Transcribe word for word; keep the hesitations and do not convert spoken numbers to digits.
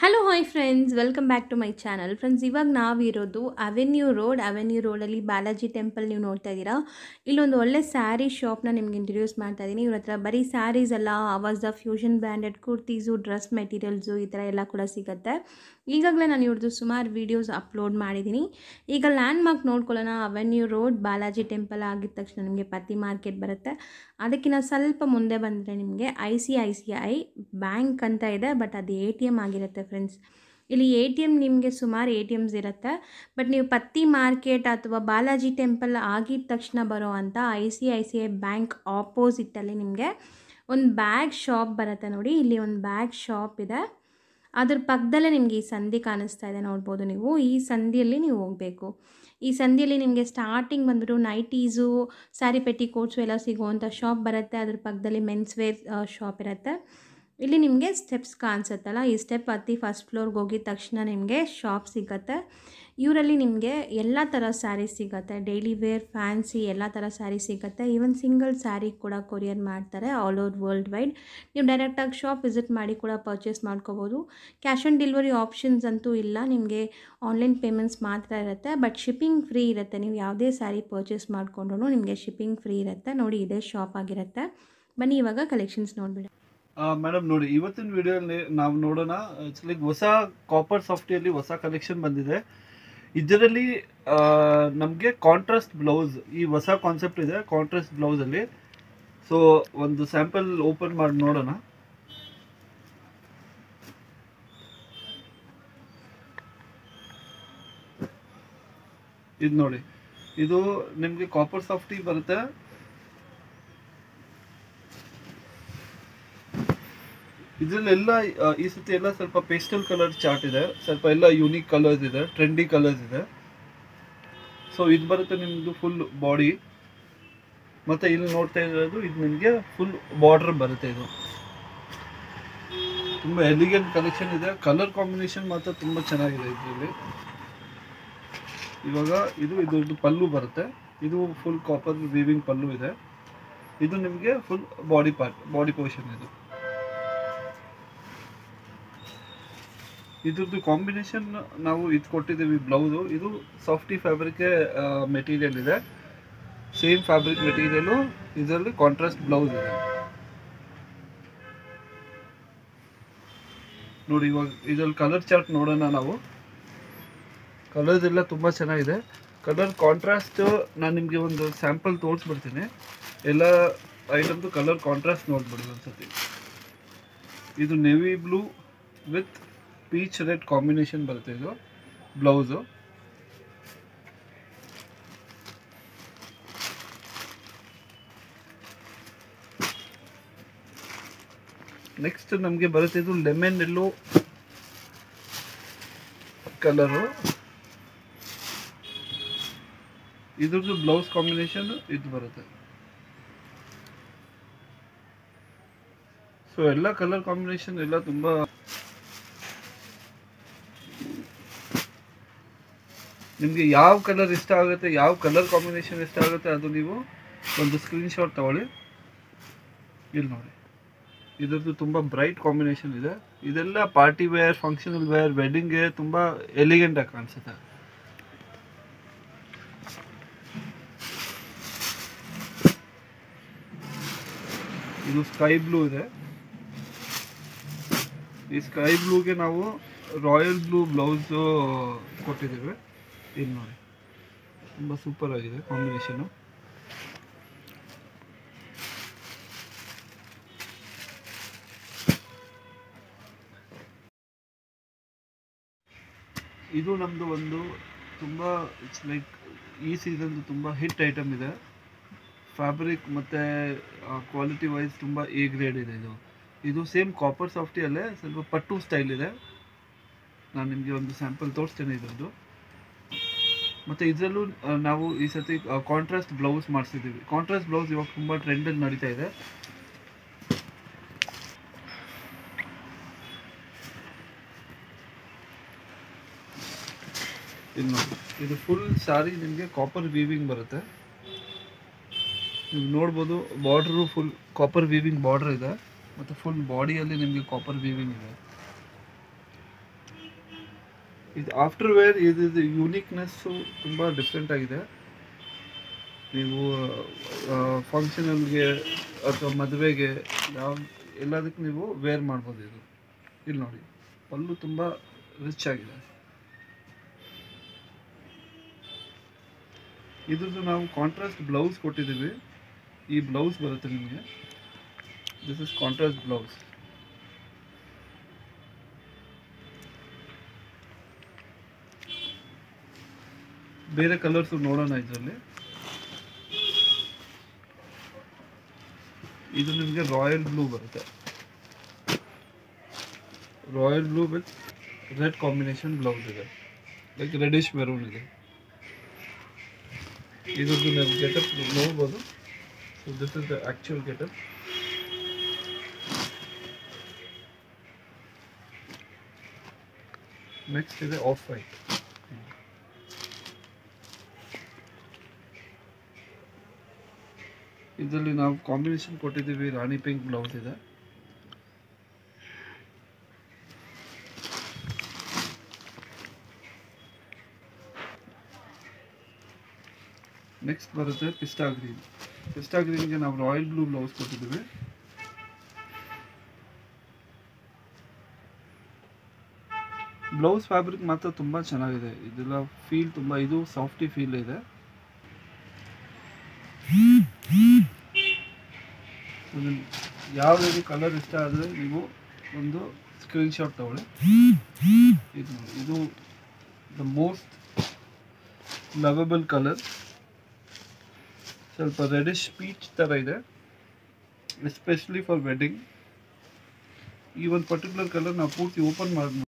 Hello hi friends, welcome back to my channel. Friends, ಇವಾಗ ನಾವಿರೋದು avenue road avenue ರೋಡಲ್ಲಿ Balaji temple ನೀವು ನೋಡ್ತಾ ಇದ್ದೀರಾ. ಇಲ್ಲೊಂದು ಒಳ್ಳೆ ಸ್ಯಾರಿ ಶಾಪ್ನ ನಿಮ್ಗೆ ಇಂಟ್ರೊಡ್ಯೂಸ್ ಮಾಡ್ತಾ ಇದ್ದೀನಿ. ಇವ್ರ ಹತ್ರ ಬರೀ ಸ್ಯಾರೀಸ್ ಅಲ್ಲ, ಆವಾಜ fusion branded kurtis, dress materials ಈ ಥರ ಎಲ್ಲ ಕೂಡ ಸಿಗುತ್ತೆ. ಈಗಾಗಲೇ ನಾನು ಇವ್ರದ್ದು ಸುಮಾರು ವೀಡಿಯೋಸ್ ಅಪ್ಲೋಡ್ ಮಾಡಿದ್ದೀನಿ. ಈಗ ಲ್ಯಾಂಡ್ ಮಾರ್ಕ್ ನೋಡ್ಕೊಳ್ಳೋಣ. ಅವೆನ್ಯೂ ರೋಡ್ ಬಾಲಾಜಿ ಟೆಂಪಲ್ ಆಗಿದ ತಕ್ಷಣ ನಿಮಗೆ ಪತ್ತಿ ಮಾರ್ಕೆಟ್ ಬರುತ್ತೆ. ಅದಕ್ಕಿಂತ ಸ್ವಲ್ಪ ಮುಂದೆ ಬಂದರೆ ನಿಮಗೆ I C I C I bank ಅಂತ ಇದೆ, ಬಟ್ ಅದು ಎ ಟಿ ಎಮ್ ಆಗಿರುತ್ತೆ ಫ್ರೆಂಡ್ಸ್. ಇಲ್ಲಿ ಎ ಟಿ ಎಮ್ ನಿಮಗೆ ಸುಮಾರು ಎ ಟಿ ಎಮ್ಸ್ ಇರುತ್ತೆ. ಬಟ್ ನೀವು ಪತ್ತಿ ಮಾರ್ಕೆಟ್ ಅಥವಾ ಬಾಲಾಜಿ ಟೆಂಪಲ್ ಆಗಿದ ತಕ್ಷಣ ಬರೋ ಅಂಥ I C I C I bank ಆಪೋಸಿಟ್ಟಲ್ಲಿ ನಿಮಗೆ ಒಂದು ಬ್ಯಾಗ್ ಶಾಪ್ ಬರುತ್ತೆ ನೋಡಿ. ಇಲ್ಲಿ ಒಂದು ಬ್ಯಾಗ್ ಶಾಪ್ ಇದೆ. ಅದ್ರ ಪಕ್ಕದಲ್ಲೇ ನಿಮಗೆ ಈ ಸಂಧಿ ಕಾಣಿಸ್ತಾ ಇದೆ, ನೋಡ್ಬೋದು ನೀವು. ಈ ಸಂಧಿಯಲ್ಲಿ ನೀವು ಹೋಗಬೇಕು. ಈ ಸಂಧಿಯಲ್ಲಿ ನಿಮಗೆ ಸ್ಟಾರ್ಟಿಂಗ್ ಬಂದ್ಬಿಟ್ಟು ನೈಟೀಸು, ಸ್ಯಾರಿ ಪೆಟ್ಟಿ ಕೋಟ್ಸು ಎಲ್ಲ ಸಿಗುವಂಥ ಶಾಪ್ ಬರುತ್ತೆ. ಅದ್ರ ಪಕ್ಕದಲ್ಲಿ ಮೆನ್ಸ್ ವೇರ್ ಶಾಪ್ ಇರುತ್ತೆ. ಇಲ್ಲಿ ನಿಮಗೆ ಸ್ಟೆಪ್ಸ್ ಕಾಣಿಸುತ್ತಲ್ಲ, ಈ ಸ್ಟೆಪ್ ಹತ್ತಿ ಫಸ್ಟ್ ಫ್ಲೋರ್ಗೆ ಹೋಗಿದ ತಕ್ಷಣ ನಿಮಗೆ ಶಾಪ್ ಸಿಗುತ್ತೆ. ಇವರಲ್ಲಿ ನಿಮಗೆ ಎಲ್ಲ ಥರ ಸ್ಯಾರಿ ಸಿಗುತ್ತೆ. ಡೈಲಿ ವೇರ್, ಫ್ಯಾನ್ಸಿ ಎಲ್ಲ ಥರ ಸ್ಯಾರಿ ಸಿಗುತ್ತೆ. ಈವನ್ ಸಿಂಗಲ್ ಸ್ಯಾರಿ ಕೂಡ ಕೊರಿಯರ್ ಮಾಡ್ತಾರೆ ಆಲ್ ಓವರ್ ವರ್ಲ್ಡ್ ವೈಡ್. ನೀವು ಡೈರೆಕ್ಟಾಗಿ ಶಾಪ್ ವಿಸಿಟ್ ಮಾಡಿ ಕೂಡ ಪರ್ಚೇಸ್ ಮಾಡ್ಕೋಬೋದು. ಕ್ಯಾಶ್ ಆನ್ ಡೆಲಿವರಿ ಆಪ್ಷನ್ಸ್ ಅಂತೂ ಇಲ್ಲ, ನಿಮಗೆ ಆನ್ಲೈನ್ ಪೇಮೆಂಟ್ಸ್ ಮಾತ್ರ ಇರುತ್ತೆ. ಬಟ್ ಶಿಪ್ಪಿಂಗ್ ಫ್ರೀ ಇರುತ್ತೆ. ನೀವು ಯಾವುದೇ ಸ್ಯಾರಿ ಪರ್ಚೇಸ್ ಮಾಡಿಕೊಂಡ್ರೂ ನಿಮಗೆ ಶಿಪ್ಪಿಂಗ್ ಫ್ರೀ ಇರುತ್ತೆ. ನೋಡಿ, ಇದೇ ಶಾಪ್ ಆಗಿರುತ್ತೆ. ಬನ್ನಿ ಇವಾಗ ಕಲೆಕ್ಷನ್ಸ್ ನೋಡಿಬಿಡಿ. ಮೇಡಮ್ ನೋಡಿ, ಇವತ್ತಿನ ವಿಡಿಯೋಲಿ ನಾವು ನೋಡೋಣ. ಆ್ಯಕ್ಚುಲಿ ಹೊಸ ಕಾಪರ್ ಸಾಫ್ಟಿಯಲ್ಲಿ ಹೊಸ ಕಲೆಕ್ಷನ್ ಬಂದಿದೆ. ಇದರಲ್ಲಿ ನಮಗೆ ಕಾಂಟ್ರಾಸ್ಟ್ ಬ್ಲೌಸ್, ಈ ಹೊಸ ಕಾನ್ಸೆಪ್ಟ್ ಇದೆ ಕಾಂಟ್ರಾಸ್ಟ್ ಬ್ಲೌಸಲ್ಲಿ. ಸೊ ಒಂದು ಸ್ಯಾಂಪಲ್ ಓಪನ್ ಮಾಡಿ ನೋಡೋಣ. ಇದು ನೋಡಿ, ಇದು ನಿಮಗೆ ಕಾಪರ್ ಸಾಫ್ಟಿ ಬರುತ್ತೆ. ಇದರಲ್ಲೆಲ್ಲ ಈ ಸತಿ ಎಲ್ಲ ಸ್ವಲ್ಪ ಪೇಸ್ಟಲ್ ಕಲರ್ ಚಾರ್ಟ್ ಇದೆ, ಸ್ವಲ್ಪ ಎಲ್ಲ ಯೂನಿಕ್ ಕಲರ್ಸ್ ಇದೆ, ಟ್ರೆಂಡಿ ಕಲರ್ಸ್ ಇದೆ. ಸೊ ಇದು ಬರುತ್ತೆ ನಿಮ್ಮದು ಫುಲ್ ಬಾಡಿ. ಮತ್ತು ಇಲ್ಲಿ ನೋಡ್ತಾ ಇರೋದು ಇದು ನಿಮಗೆ ಫುಲ್ ಬಾರ್ಡರ್ ಬರುತ್ತೆ. ಇದು ತುಂಬ ಎಲಿಗೆಂಟ್ ಕಲೆಕ್ಷನ್ ಇದೆ. ಕಲರ್ ಕಾಂಬಿನೇಷನ್ ಮಾತ್ರ ತುಂಬ ಚೆನ್ನಾಗಿದೆ ಇದರಲ್ಲಿ. ಇವಾಗ ಇದು ಇದ್ರದ್ದು ಪಲ್ಲು ಬರುತ್ತೆ. ಇದು ಫುಲ್ ಕಾಪರ್ ವೀವಿಂಗ್ ಪಲ್ಲು ಇದೆ. ಇದು ನಿಮಗೆ full body part, body portion. ಇದು ಇದ್ರದ್ದು ಕಾಂಬಿನೇಷನ್ ನಾವು ಇದು ಕೊಟ್ಟಿದ್ದೀವಿ ಬ್ಲೌಸು. ಇದು ಸಾಫ್ಟಿ ಫ್ಯಾಬ್ರಿಕ್ ಮೆಟೀರಿಯಲ್ ಇದೆ, ಸೇಮ್ ಫ್ಯಾಬ್ರಿಕ್ ಮೆಟೀರಿಯಲು. ಇದರಲ್ಲಿ ಕಾಂಟ್ರಾಸ್ಟ್ ಬ್ಲೌಸ್ ಇದೆ ನೋಡಿ. ಇವಾಗ ಇದರಲ್ಲಿ ಕಲರ್ ಚಾರ್ಟ್ ನೋಡೋಣ ನಾವು. ಕಲರ್ಸ್ ಎಲ್ಲ ತುಂಬ ಚೆನ್ನಾಗಿದೆ. ಕಲರ್ ಕಾಂಟ್ರಾಸ್ಟ್ ನಾನು ನಿಮಗೆ ಒಂದು ಸ್ಯಾಂಪಲ್ ತೋರಿಸ್ಬಿಡ್ತೀನಿ. ಎಲ್ಲ ಐಟಮ್ದು ಕಲರ್ ಕಾಂಟ್ರಾಸ್ಟ್ ನೋಡ್ಬಿಡಿ ಒಂದ್ಸತಿ. ಇದು navy blue with peach red combination ಬರುತ್ತೆ ಇದು ಬ್ಲೌಸು. ನೆಕ್ಸ್ಟ್ ನಮಗೆ ಬರುತ್ತೆ ಇದು ಲೆಮನ್ ಎಲ್ಲೋ ಕಲರು. ಇದ್ರದ್ದು ಬ್ಲೌಸ್ ಕಾಂಬಿನೇಷನ್ ಇದು ಬರುತ್ತೆ. ಸೊ ಎಲ್ಲ ಕಲರ್ ಕಾಂಬಿನೇಷನ್ ಎಲ್ಲ ತುಂಬ ನಿಮಗೆ ಯಾವ ಕಲರ್ ಇಷ್ಟ ಆಗುತ್ತೆ, ಯಾವ ಕಲರ್ ಕಾಂಬಿನೇಷನ್ ಇಷ್ಟ ಆಗುತ್ತೆ ಅದು ನೀವು ಒಂದು ಸ್ಕ್ರೀನ್ಶಾಟ್ ತಗೊಳ್ಳಿ. ಇಲ್ಲಿ ನೋಡಿ, ಇದರದ್ದು ತುಂಬ ಬ್ರೈಟ್ ಕಾಂಬಿನೇಷನ್ ಇದೆ. ಇದೆಲ್ಲ ಪಾರ್ಟಿ ವೇರ್, ಫಂಕ್ಷನಲ್ ವೇರ್, ವೆಡ್ಡಿಂಗ್ಗೆ ತುಂಬ ಎಲಿಗೆಂಟಾಗಿ ಕಾಣಿಸುತ್ತೆ. ಇದು ಸ್ಕೈ ಬ್ಲೂ ಇದೆ. ಈ ಸ್ಕೈ ಬ್ಲೂಗೆ ನಾವು ರಾಯಲ್ ಬ್ಲೂ ಬ್ಲೌಸು ಕೊಟ್ಟಿದ್ದೇವೆ. ಇಲ್ಲಿ ನೋಡಿ, ತುಂಬ ಸೂಪರ್ ಆಗಿದೆ ಕಾಂಬಿನೇಷನು. ಇದು ನಮ್ಮದು ಒಂದು ತುಂಬ ಇಟ್ಸ್ ಲೈಕ್ ಈ ಸೀಸನ್ದು ತುಂಬ ಹಿಟ್ ಐಟಮ್ ಇದೆ. ಫ್ಯಾಬ್ರಿಕ್ ಮತ್ತು ಕ್ವಾಲಿಟಿ ವೈಸ್ ತುಂಬ ಎ ಗ್ರೇಡ್ ಇದೆ. ಇದು ಇದು ಸೇಮ್ ಕಾಪರ್ ಸಾಫ್ಟಿಯಲ್ಲೇ ಸ್ವಲ್ಪ ಪಟ್ಟು ಸ್ಟೈಲ್ ಇದೆ. ನಾನು ನಿಮಗೆ ಒಂದು ಸ್ಯಾಂಪಲ್ ತೋರಿಸ್ತೇನೆ ಇದರದ್ದು. ಮತ್ತು ಇದರಲ್ಲೂ ನಾವು ಈ ಸತಿ ಕಾಂಟ್ರಾಸ್ಟ್ ಬ್ಲೌಸ್ ಮಾಡಿಸಿದ್ದೀವಿ. ಕಾಂಟ್ರಾಸ್ಟ್ ಬ್ಲೌಸ್ ಇವಾಗ ತುಂಬ ಟ್ರೆಂಡಲ್ಲಿ ನಡೀತಾ ಇದೆ. ಇದು ನೋಡಿ, ಇದು ಫುಲ್ ಸ್ಯಾರಿ ನಿಮಗೆ ಕಾಪರ್ ವೀವಿಂಗ್ ಬರುತ್ತೆ. ನೀವು ನೋಡ್ಬೋದು, border full copper weaving border ಇದೆ. ಮತ್ತು ಫುಲ್ ಬಾಡಿಯಲ್ಲಿ ನಿಮಗೆ ಕಾಪರ್ ವೀವಿಂಗ್ ಇದೆ. ಇದು ಆಫ್ಟರ್ ವೇರ್ ಇದು ಯೂನಿಕ್ನೆಸ್ಸು ತುಂಬ ಡಿಫ್ರೆಂಟ್ ಆಗಿದೆ. ನೀವು ಫಂಕ್ಷನಲ್ಗೆ ಅಥವಾ ಮದುವೆಗೆ ಯಾವ ಎಲ್ಲದಕ್ಕೂ ನೀವು ವೇರ್ ಮಾಡ್ಬೋದು. ಇದು ಇಲ್ಲಿ ನೋಡಿ, ಪಲ್ಲು ತುಂಬ ರಿಚ್ ಆಗಿದೆ. ಇದ್ರದ್ದು ನಾವು ಕಾಂಟ್ರಾಸ್ಟ್ ಬ್ಲೌಸ್ ಕೊಟ್ಟಿದ್ದೀವಿ. ಈ ಬ್ಲೌಸ್ ಬರುತ್ತೆ ನಿಮಗೆ. This is contrast blouse. ಬೇರೆ ಕಲರ್ಸು ನೋಡೋಣ ಇದರಲ್ಲಿ. ಇದು ನಿಮಗೆ ರಾಯಲ್ ಬ್ಲೂ ಬರುತ್ತೆ. Royal blue with red combination blouse ಇದೆ, ಲೈಕ್ ರೆಡಿಶ್ ಮೆರೂನ್ ಇದೆ. ಇದ್ರದ್ದು ನೀವು ಗೆಟಪ್ ನೋಡ್ಬೋದು. ಸೊ this is the actual getup. Next ಇದೆ ಆಫ್ ವೈಟ್. ಇದರಲ್ಲಿ ನಾವು ಕಾಂಬಿನೇಷನ್ ಕೊಟ್ಟಿದ್ದೀವಿ. ರಾಣಿ ಪಿಂಕ್ ಬ್ಲೌಸ್ ಇದೆ. ನೆಕ್ಸ್ಟ್ ಬರುತ್ತೆ ಪಿಸ್ಟಾ ಗ್ರೀನ್. ಪಿಸ್ಟಾ ಗ್ರೀನ್ಗೆ ನಾವು ರಾಯಲ್ ಬ್ಲೂ ಬ್ಲೌಸ್ ಕೊಟ್ಟಿದ್ದೀವಿ. ಬ್ಲೌಸ್ ಫ್ಯಾಬ್ರಿಕ್ ಮಾತ್ರ ತುಂಬ ಚೆನ್ನಾಗಿದೆ. ಇದೆಲ್ಲ ಫೀಲ್ ತುಂಬ, ಇದು ಸಾಫ್ಟಿ ಫೀಲ್ ಇದೆ. ಯಾವ ರೀತಿ ಕಲರ್ ಇಷ್ಟ ಆದರೆ ನೀವು ಒಂದು ಸ್ಕ್ರೀನ್ಶಾಟ್ ತಗೊಳ್ಳಿ. ಇದು ಇದು ದ ಮೋಸ್ಟ್ ಲವಬಲ್ ಕಲರ್. ಸ್ವಲ್ಪ ರೆಡಿಶ್ ಪೀಚ್ ಥರ ಇದೆ, ಎಸ್ಪೆಷಲಿ ಫಾರ್ ವೆಡ್ಡಿಂಗ್. ಈ ಒಂದು ಪರ್ಟಿಕ್ಯುಲರ್ ಕಲರ್ ನಾವು ಪೂರ್ತಿ ಓಪನ್ ಮಾಡಿ